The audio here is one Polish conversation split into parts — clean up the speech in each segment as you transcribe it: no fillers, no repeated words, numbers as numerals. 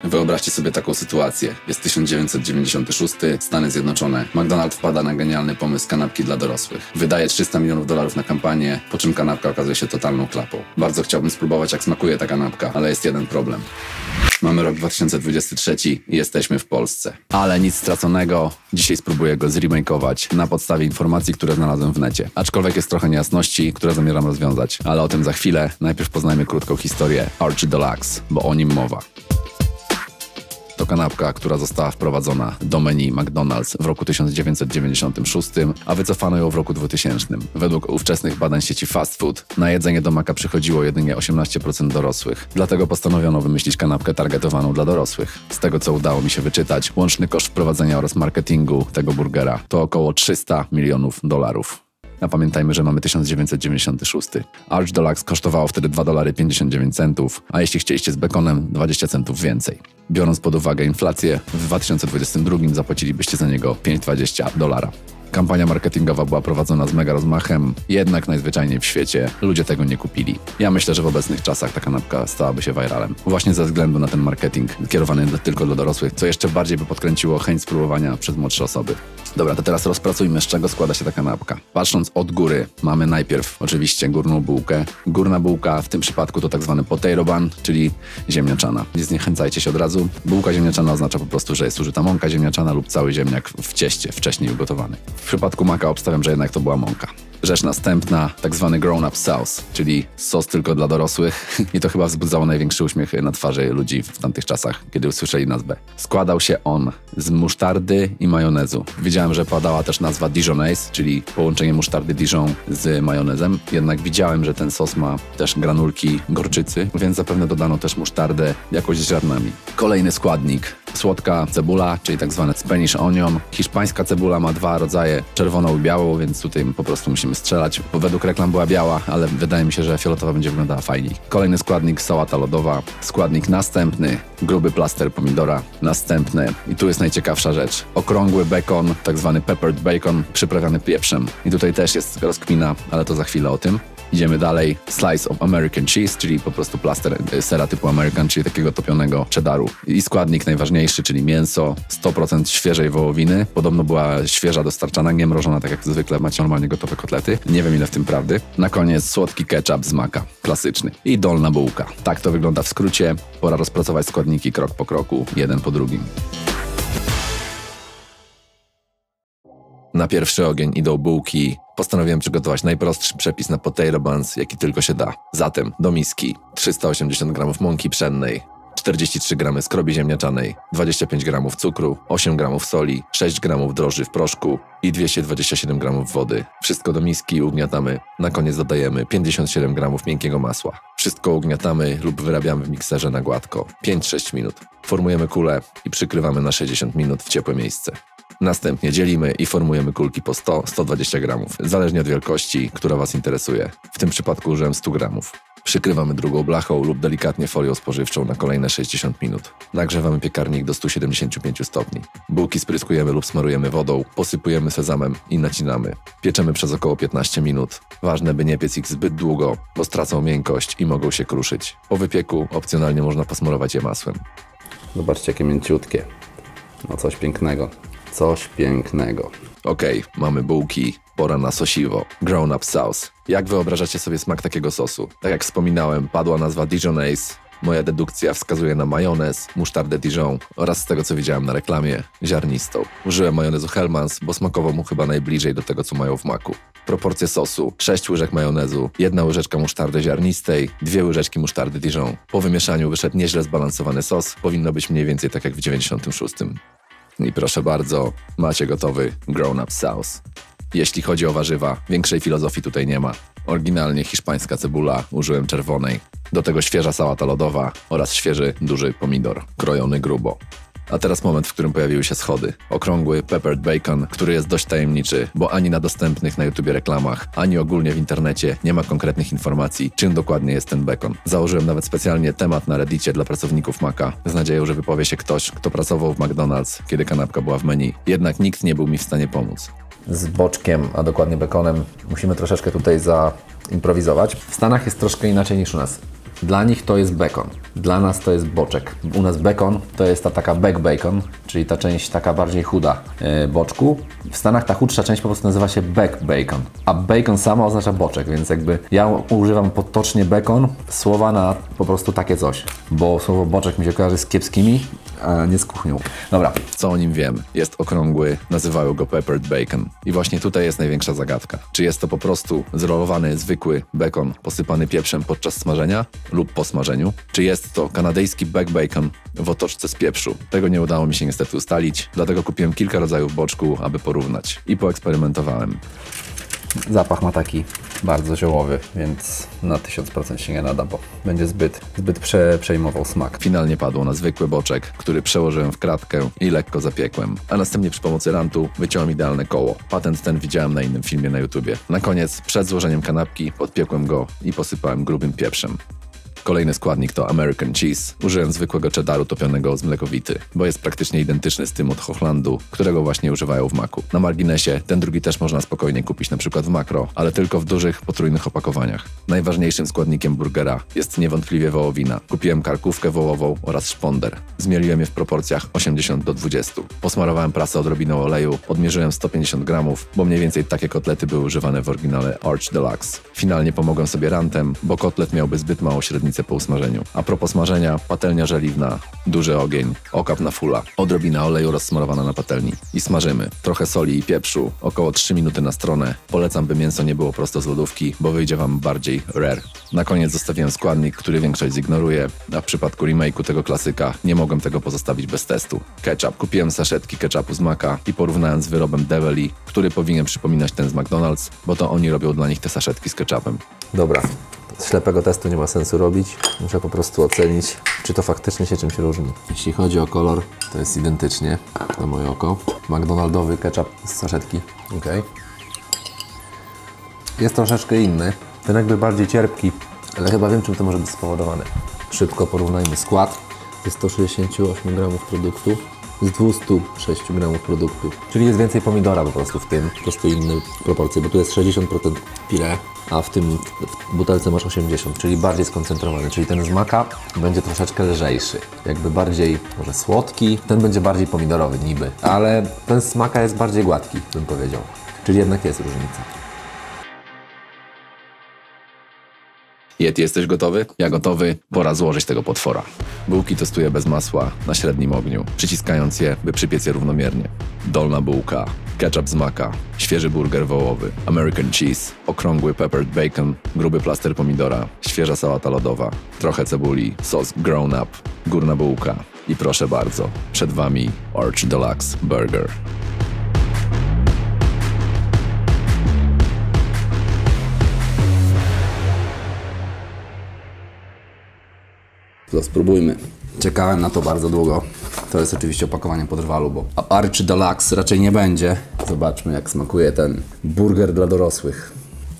Wyobraźcie sobie taką sytuację. Jest 1996, Stany Zjednoczone. McDonald's wpada na genialny pomysł kanapki dla dorosłych. Wydaje $300 milionów na kampanię, po czym kanapka okazuje się totalną klapą. Bardzo chciałbym spróbować, jak smakuje ta kanapka, ale jest jeden problem. Mamy rok 2023 i jesteśmy w Polsce. Ale nic straconego. Dzisiaj spróbuję go zremakeować na podstawie informacji, które znalazłem w necie. Aczkolwiek jest trochę niejasności, które zamierzam rozwiązać. Ale o tym za chwilę. Najpierw poznajmy krótką historię Archy Deluxe, bo o nim mowa. To kanapka, która została wprowadzona do menu McDonald's w roku 1996, a wycofano ją w roku 2000. Według ówczesnych badań sieci fast food na jedzenie do Maka przychodziło jedynie 18% dorosłych. Dlatego postanowiono wymyślić kanapkę targetowaną dla dorosłych. Z tego, co udało mi się wyczytać, łączny koszt wprowadzenia oraz marketingu tego burgera to około $300 milionów. A pamiętajmy, że mamy 1996. Arch Deluxe kosztowało wtedy $2,59, a jeśli chcieliście z bekonem, 20 centów więcej. Biorąc pod uwagę inflację, w 2022 zapłacilibyście za niego $5,20. Kampania marketingowa była prowadzona z mega rozmachem, jednak najzwyczajniej w świecie ludzie tego nie kupili. Ja myślę, że w obecnych czasach ta kanapka stałaby się viralem. Właśnie ze względu na ten marketing kierowany tylko dla dorosłych, co jeszcze bardziej by podkręciło chęć spróbowania przez młodsze osoby. Dobra, to teraz rozpracujmy, z czego składa się ta kanapka. Patrząc od góry, mamy najpierw oczywiście górną bułkę. Górna bułka w tym przypadku to tak zwany potato bun, czyli ziemniaczana. Nie zniechęcajcie się od razu. Bułka ziemniaczana oznacza po prostu, że jest użyta mąka ziemniaczana lub cały ziemniak w cieście, wcześniej ugotowany. W przypadku maka obstawiam, że jednak to była mąka. Rzecz następna, tak zwany grown-up sauce, czyli sos tylko dla dorosłych. I to chyba wzbudzało największy uśmiech na twarzy ludzi w tamtych czasach, kiedy usłyszeli nazwę. Składał się on z musztardy i majonezu. Widziałem, że padała też nazwa Dijonaise, czyli połączenie musztardy Dijon z majonezem. Jednak widziałem, że ten sos ma też granulki gorczycy, więc zapewne dodano też musztardę jakoś z ziarnami. Kolejny składnik. Słodka cebula, czyli tak zwane Spanish onion. Hiszpańska cebula ma dwa rodzaje, czerwoną i białą, więc tutaj po prostu musimy strzelać, bo według reklam była biała, ale wydaje mi się, że fioletowa będzie wyglądała fajniej. Kolejny składnik, sałata lodowa. Składnik następny, gruby plaster pomidora. Następny, i tu jest najciekawsza rzecz, okrągły bekon, tak zwany peppered bacon, przyprawiany pieprzem. I tutaj też jest rozkmina, ale to za chwilę o tym. Idziemy dalej. Slice of American cheese, czyli po prostu plaster sera typu American, czyli takiego topionego cheddaru. I składnik najważniejszy, czyli mięso, 100% świeżej wołowiny. Podobno była świeża dostarczana, nie mrożona, tak jak zwykle macie normalnie gotowe kotlety. Nie wiem, ile w tym prawdy. Na koniec słodki ketchup z maka, klasyczny. I dolna bułka. Tak to wygląda w skrócie. Pora rozpracować składniki krok po kroku, jeden po drugim. Na pierwszy ogień idą bułki. Postanowiłem przygotować najprostszy przepis na potato buns, jaki tylko się da. Zatem do miski 380 g mąki pszennej, 43 g skrobi ziemniaczanej, 25 g cukru, 8 g soli, 6 g drożdży w proszku i 227 g wody. Wszystko do miski ugniatamy. Na koniec dodajemy 57 g miękkiego masła. Wszystko ugniatamy lub wyrabiamy w mikserze na gładko. 5-6 minut. Formujemy kulę i przykrywamy na 60 minut w ciepłe miejsce. Następnie dzielimy i formujemy kulki po 100-120 g, zależnie od wielkości, która Was interesuje. W tym przypadku użyłem 100 g. Przykrywamy drugą blachą lub delikatnie folią spożywczą na kolejne 60 minut. Nagrzewamy piekarnik do 175 stopni. Bułki spryskujemy lub smarujemy wodą, posypujemy sezamem i nacinamy. Pieczemy przez około 15 minut. Ważne, by nie piec ich zbyt długo, bo stracą miękkość i mogą się kruszyć. Po wypieku opcjonalnie można posmarować je masłem. Zobaczcie, jakie mięciutkie. No coś pięknego. Coś pięknego. Okej, mamy bułki, pora na sosiwo. Grown up sauce. Jak wyobrażacie sobie smak takiego sosu? Tak jak wspominałem, padła nazwa Dijonaise. Moja dedukcja wskazuje na majonez, musztardę Dijon oraz z tego, co widziałem na reklamie, ziarnistą. Użyłem majonezu Hellmann's, bo smakował mu chyba najbliżej do tego, co mają w maku. Proporcje sosu: 6 łyżek majonezu, 1 łyżeczka musztardy ziarnistej, 2 łyżeczki musztardy Dijon. Po wymieszaniu wyszedł nieźle zbalansowany sos. Powinno być mniej więcej tak jak w 96. I proszę bardzo, macie gotowy grown up sauce. Jeśli chodzi o warzywa, większej filozofii tutaj nie ma. Oryginalnie hiszpańska cebula, użyłem czerwonej. Do tego świeża sałata lodowa oraz świeży, duży pomidor, krojony grubo. A teraz moment, w którym pojawiły się schody. Okrągły peppered bacon, który jest dość tajemniczy, bo ani na dostępnych na YouTubie reklamach, ani ogólnie w internecie nie ma konkretnych informacji, czym dokładnie jest ten bacon. Założyłem nawet specjalnie temat na Reddicie dla pracowników Maca, z nadzieją, że wypowie się ktoś, kto pracował w McDonald's, kiedy kanapka była w menu. Jednak nikt nie był mi w stanie pomóc. Z boczkiem, a dokładnie bekonem, musimy troszeczkę tutaj zaimprowizować. W Stanach jest troszkę inaczej niż u nas. Dla nich to jest bekon, dla nas to jest boczek. U nas bekon to jest ta taka back bacon, czyli ta część taka bardziej chuda boczku. W Stanach ta chudsza część po prostu nazywa się back bacon, a bacon samo oznacza boczek, więc jakby ja używam potocznie bekon, słowa na po prostu takie coś, bo słowo boczek mi się kojarzy z kiepskimi, a nie z kuchnią. Dobra. Co o nim wiem? Jest okrągły, nazywają go peppered bacon. I właśnie tutaj jest największa zagadka. Czy jest to po prostu zrolowany, zwykły bekon posypany pieprzem podczas smażenia lub po smażeniu? Czy jest to kanadyjski back bacon w otoczce z pieprzu? Tego nie udało mi się niestety ustalić, dlatego kupiłem kilka rodzajów boczku, aby porównać. I poeksperymentowałem. Zapach ma taki bardzo ziołowy, więc na 1000% się nie nada, bo będzie zbyt przejmował smak. Finalnie padło na zwykły boczek, który przełożyłem w kratkę i lekko zapiekłem, a następnie przy pomocy rantu wyciąłem idealne koło. Patent ten widziałem na innym filmie na YouTubie. Na koniec, przed złożeniem kanapki, podpiekłem go i posypałem grubym pieprzem. Kolejny składnik to American Cheese. Użyłem zwykłego cheddaru topionego z mlekowity, bo jest praktycznie identyczny z tym od Hochlandu, którego właśnie używają w maku. Na marginesie, ten drugi też można spokojnie kupić np. w Makro, ale tylko w dużych, potrójnych opakowaniach. Najważniejszym składnikiem burgera jest niewątpliwie wołowina. Kupiłem karkówkę wołową oraz szponder. Zmieliłem je w proporcjach 80:20. Posmarowałem prasę odrobiną oleju, odmierzyłem 150 gramów, bo mniej więcej takie kotlety były używane w oryginale Arch Deluxe. Finalnie pomogłem sobie rantem, bo kotlet miałby zbyt małą średnicę po usmażeniu. A propos smażenia, patelnia żeliwna, duży ogień, okap na fulla, odrobina oleju rozsmarowana na patelni i smażymy. Trochę soli i pieprzu, około 3 minuty na stronę. Polecam, by mięso nie było prosto z lodówki, bo wyjdzie Wam bardziej rare. Na koniec zostawiłem składnik, który większość zignoruje, a w przypadku remake'u tego klasyka nie mogłem tego pozostawić bez testu. Ketchup. Kupiłem saszetki ketchupu z Maka i porównałem z wyrobem Develi, który powinien przypominać ten z McDonald's, bo to oni robią dla nich te saszetki z ketchupem. Dobra. Ślepego testu nie ma sensu robić. Muszę po prostu ocenić, czy to faktycznie się czymś różni. Jeśli chodzi o kolor, to jest identycznie, na moje oko. McDonaldowy ketchup z saszetki. Ok. Jest troszeczkę inny. Ten jakby bardziej cierpki, ale chyba wiem, czym to może być spowodowane. Szybko porównajmy skład. Jest 168 gramów produktu z 206 gramów produktu. Czyli jest więcej pomidora po prostu w tym. Po prostu inne proporcje, bo tu jest 60% pire, a w tym w butelce masz 80, czyli bardziej skoncentrowany. Czyli ten z Maka będzie troszeczkę lżejszy. Jakby bardziej może słodki. Ten będzie bardziej pomidorowy niby. Ale ten z Maka jest bardziej gładki, bym powiedział. Czyli jednak jest różnica. Yeti, jesteś gotowy? Ja gotowy, pora złożyć tego potwora. Bułki testuję bez masła, na średnim ogniu, przyciskając je, by przypiec je równomiernie. Dolna bułka, ketchup z Maka, świeży burger wołowy, American cheese, okrągły peppered bacon, gruby plaster pomidora, świeża sałata lodowa, trochę cebuli, sos grown up, górna bułka i proszę bardzo, przed Wami Arch Deluxe Burger. To spróbujmy. Czekałem na to bardzo długo. To jest oczywiście opakowanie po drwalu, bo Arch Deluxe raczej nie będzie. Zobaczmy, jak smakuje ten burger dla dorosłych.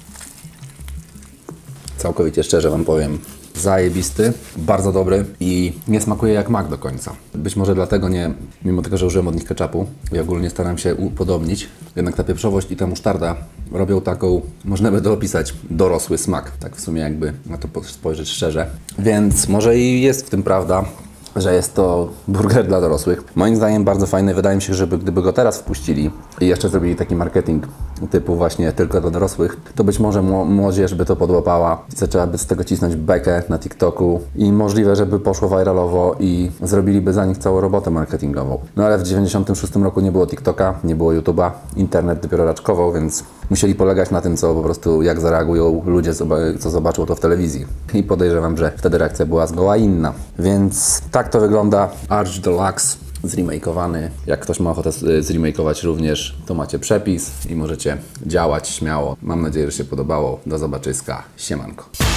Całkowicie szczerze Wam powiem, zajebisty, bardzo dobry i nie smakuje jak Mac do końca. Być może dlatego nie, mimo tego, że użyłem od nich ketchupu i ogólnie staram się upodobnić, jednak ta pieprzowość i ta musztarda robią taką, można by to opisać, dorosły smak. Tak w sumie jakby na to spojrzeć szczerze. Więc może i jest w tym prawda, że jest to burger dla dorosłych. Moim zdaniem bardzo fajny. Wydaje mi się, że gdyby go teraz wpuścili i jeszcze zrobili taki marketing typu właśnie tylko dla dorosłych, to być może młodzież by to podłapała i zaczęłaby z tego cisnąć bekę na TikToku i możliwe, żeby poszło viralowo i zrobiliby za nich całą robotę marketingową. No ale w 96 roku nie było TikToka, nie było YouTube'a, internet dopiero raczkował, więc musieli polegać na tym, co po prostu, jak zareagują ludzie, co zobaczą to w telewizji. I podejrzewam, że wtedy reakcja była zgoła inna. Więc tak to wygląda Arch Deluxe zremakeowany. Jak ktoś ma ochotę zremakeować również, to macie przepis i możecie działać śmiało. Mam nadzieję, że się podobało. Do zobaczyska. Siemanko.